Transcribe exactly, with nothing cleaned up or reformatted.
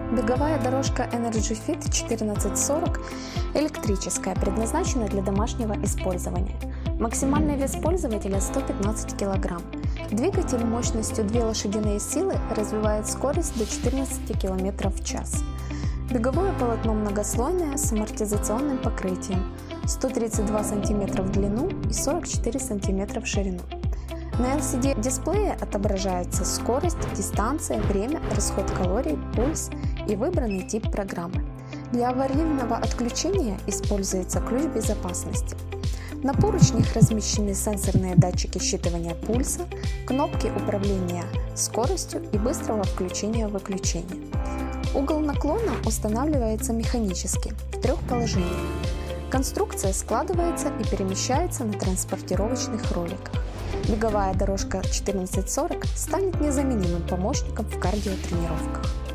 Беговая дорожка Energy Fit четырнадцать сорок электрическая, предназначена для домашнего использования. Максимальный вес пользователя сто пятнадцать килограмм. Двигатель мощностью две лошадиные силы развивает скорость до четырнадцати километров в час. Беговое полотно многослойное с амортизационным покрытием, сто тридцать два сантиметра в длину и сорок четыре сантиметра в ширину. На эл си ди-дисплее отображается скорость, дистанция, время, расход калорий, пульс и выбранный тип программы. Для аварийного отключения используется ключ безопасности. На поручнях размещены сенсорные датчики считывания пульса, кнопки управления скоростью и быстрого включения-выключения. Угол наклона устанавливается механически в трех положениях. Конструкция складывается и перемещается на транспортировочных роликах. Беговая дорожка четырнадцать сорок станет незаменимым помощником в кардиотренировках.